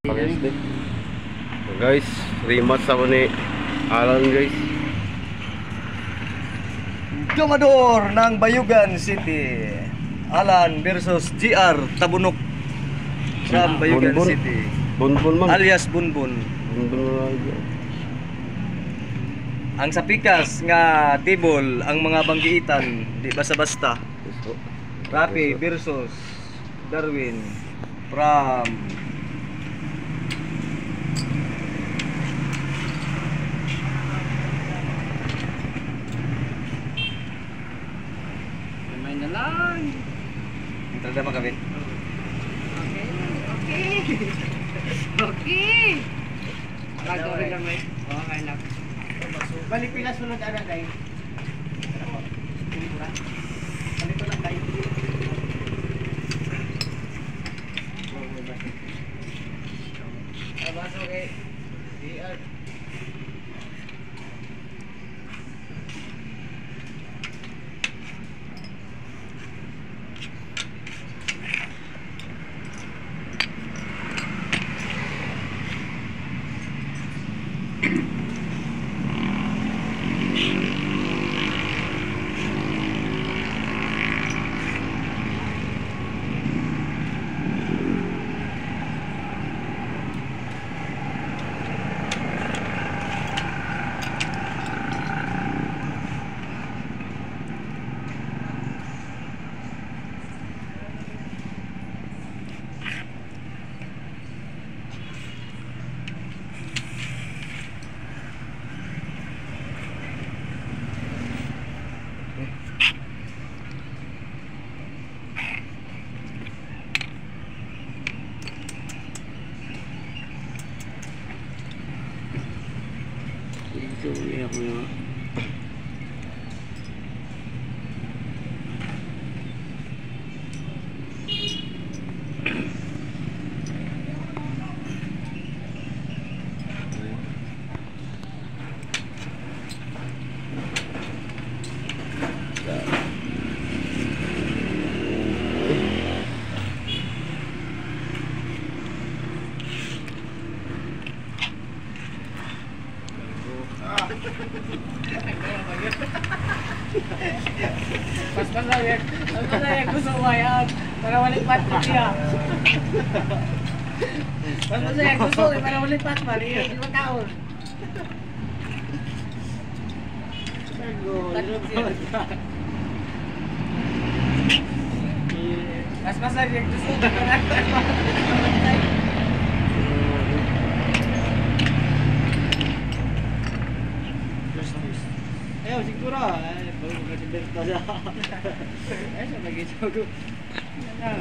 So guys, rematch ako ni Alan guys. Domador ng Bayugan City, Alan versus GR Tabunok from Bayugan Bunbun. City, Bunbun man. alias Bunbun. Bunbun. Ang sapikas nga table ang mga banggiitan, di basta-basta. Rapi versus Darwin from May na lang. Entrada pa kami. Okay. Okay. Gagawin lang may. Okay lang. Balik pila sunod ana dai. Balik ko lang dai. Abas okay. DR. Ito ya ko. Pas masaya gusto mo yan. Para walipat ko siya. Pas masaya gusto para walipat pa rin. Di ba taon? Tatlong siya. Pas masaya gusto para ayaw, siguro. Bago magkasibenta siya. Ayaw siya, nag-isog. Yan na.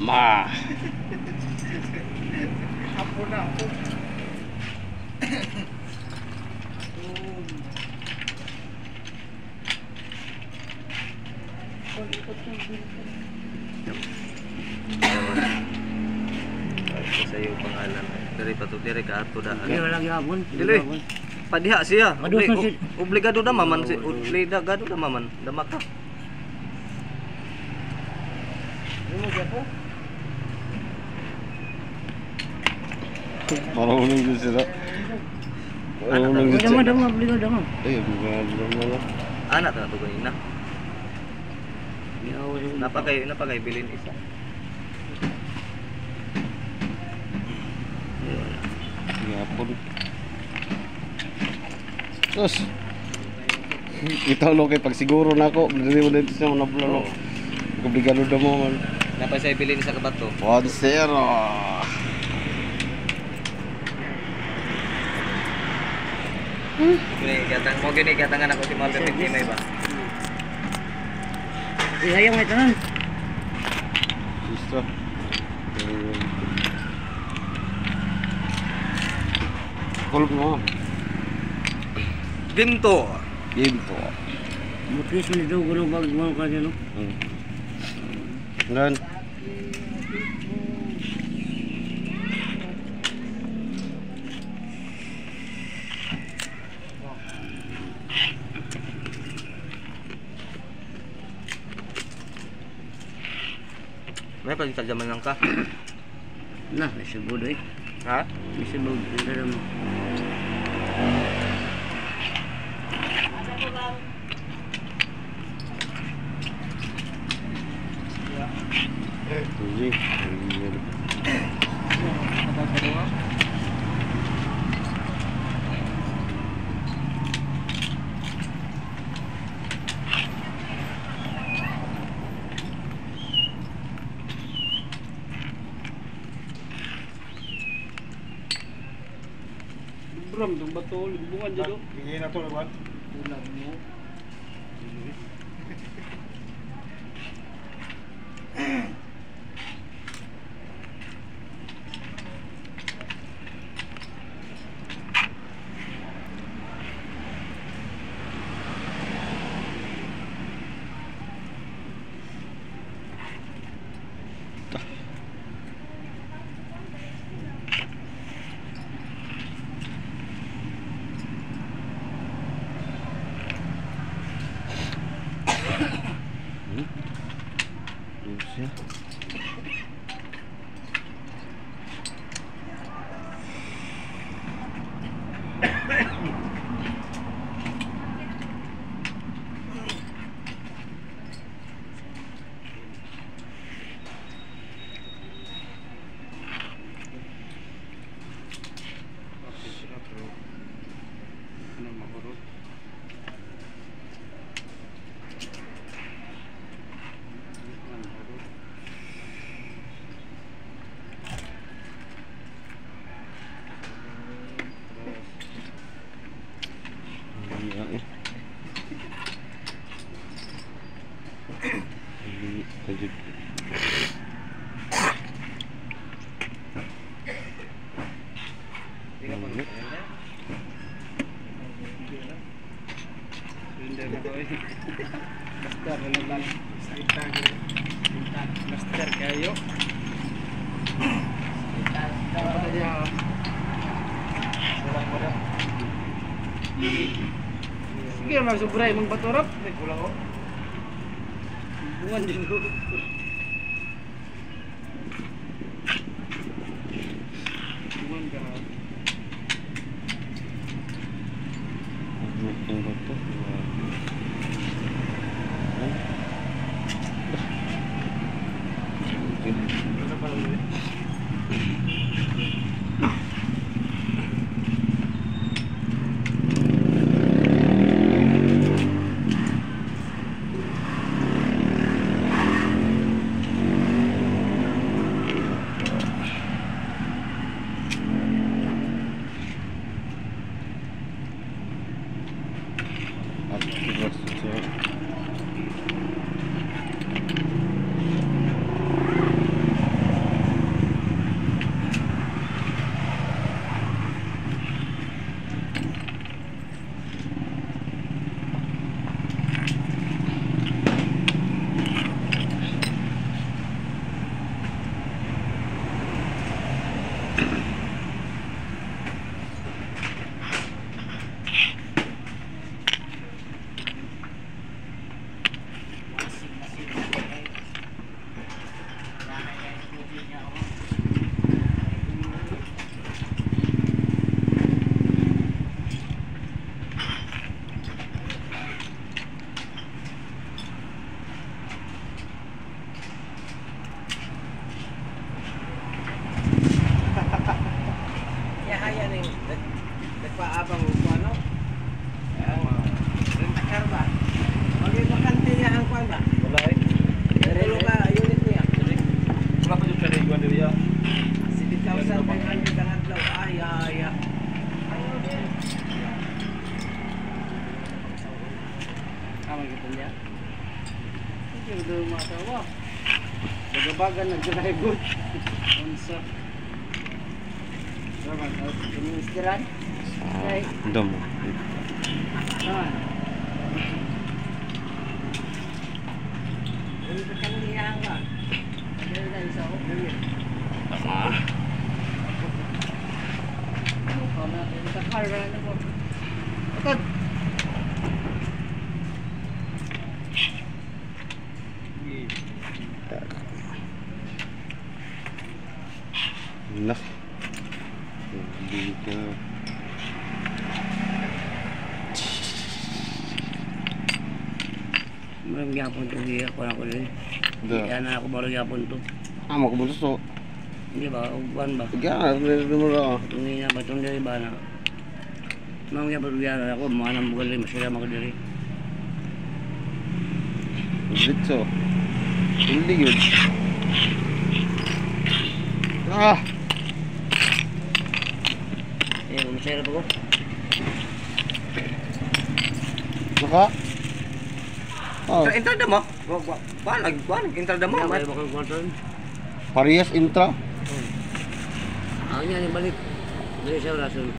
Ma. Apo na, apo. Sa iyo pangalan. Dari patut dire ka ato daan. Kaya lagi abon. Dili. Padiha siya. Aduh, Obligado na maman si obligado na maman. Dama ka. Ano siya po? Marunong din sila. Marunong din Dama, sila. dama, beli ka dama. Eh, bukan dama. Anak na to ganina. Ya, Napakay bilin isa. Ngapon. Sus. Ito lo kay pagsiguro nako, dili mo dito sa mga plano. Obligado daw mo man. Napasay bilin sa kabato. 1-0. Gini katangan ako si Malvin Timay ba? Sayang ito nan. Gusto. Kulp mo. Ginto. Ginto. Mutis ni do guru bag mo ka no. Dan May pagtajaman lang ka. Nah, nasa bodoy. Ha? Nasa bodoy ka mo. Tuji. Bram, dong bato, libuan jado. Bigyan na to, Laban. Ulam mo. Lucia. Lanjut. Master kayo. Sige, magsubray mong baturap. Kulang ko. Bungan din ko. Bungan ka. Yang foto. paabang ko ano. Rentakar ba? Magibakante niya ang kwan ba? Wala eh. Tulo ka unit niya. Wala pa yung sarili ko diri ya. 7,500 ang adlaw. Ay. Kita niya. Hindi mo doon matawa. Bagabagan nag-drive. Unsa. Salamat. Pinistiran. Okay. Damo. Naman. Uy, ba't niya ka? Dahil tayo sa ako. Takar ka na po. Utod! Nah. Hindi ka. Marang gyapon to hiya ko na ko rin. Da. Kaya na ako marang gyapon to. Amo ko so. Hindi ba? Uban ba? Tiga, mo ra. Hindi na ba itong diri ba na? Marang gyapon gyapon ako. Mga nang bugal masira mga diri. Dito. Hindi yun. Ah. Eh, masira pa ko. Naka. Oh, Entrada mo? Entrada mo. Kaya ba ko kontrol? Parehas intra. Ako niya ni balik. Dili siya rason.